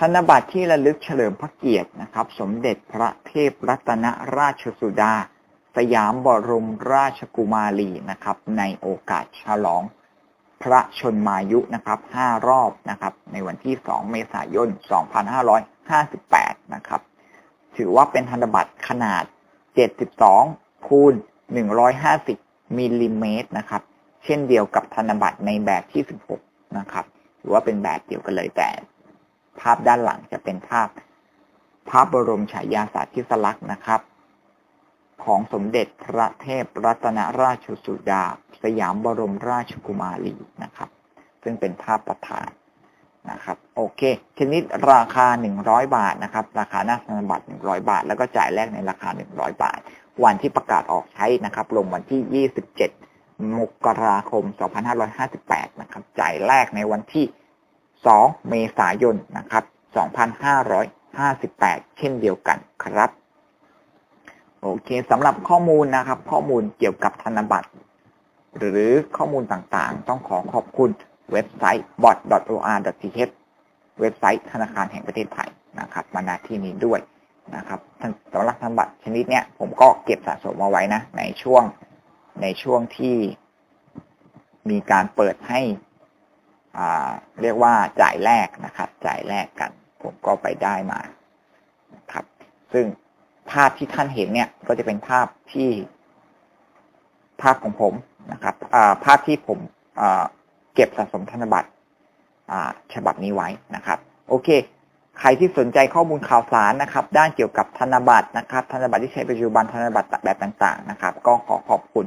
นบัตรที่ระลึกเฉลิมพระเกียรตินะครับสมเด็จพระเทพรัตนราชสุดาสยามบรมราชกุมารีนะครับในโอกาสฉลองพระชนมายุนะครับ5 รอบนะครับในวันที่2 เมษายน 2558นะครับถือว่าเป็นธนบัตรขนาด72คูณ150มิลลิเมตรนะครับเช่นเดียวกับธนบัตรในแบบที่16นะครับถือว่าเป็นแบบเดียวกันเลยแต่ภาพด้านหลังจะเป็นภาพพระบรมฉายาสาธิสลักษณ์นะครับของสมเด็จพระเทพรัตนราชสุดาสยามบรมราชกุมารีนะครับซึ่งเป็นภาพประธานนะครับโอเคชนิดราคา100 บาทนะครับราคาหน้าธนบัตร100 บาทแล้วก็จ่ายแลกในราคา100 บาทวันที่ประกาศออกใช้นะครับลงวันที่27 มกราคม 2558นะครับจ่ายแลกในวันที่2 เมษายนนะครับ 2558เช่นเดียวกันครับโอเคสำหรับข้อมูลนะครับข้อมูลเกี่ยวกับธนบัตรหรือข้อมูลต่างๆต้องขอบคุณเว็บไซต์ bot.or.th เว็บไซต์ธนาคารแห่งประเทศไทยนะครับมาณที่นี้ด้วยนะครับสำหรับธนบัตรชนิดเนี้ยผมก็เก็บสะสมเอาไว้นะในช่วงที่มีการเปิดให้เรียกว่าจ่ายแลกนะครับจ่ายแลกกันผมก็ไปได้มานะครับซึ่งภาพที่ท่านเห็นเนี่ยก็จะเป็นภาพของผมนะครับภาพที่ผมเก็บสะสมธนบัตรฉบับนี้ไว้นะครับโอเคใครที่สนใจข้อมูลข่าวสารนะครับด้านเกี่ยวกับธนบัตรนะครับธนบัตรที่ใช้ปัจจุบันธนบัตรแบบต่างๆนะครับก็ขอบคุณ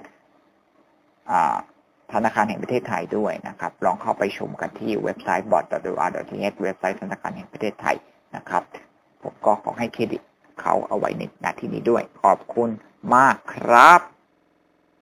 ธนาคารแห่งประเทศไทยด้วยนะครับลองเข้าไปชมกันที่เว็บไซต์ bot.or.th เว็บไซต์ธนาคารแห่งประเทศไทยนะครับผมก็ขอให้เครดิตเขาเอาไว้ในหน้าที่นี้ด้วยขอบคุณมากครับ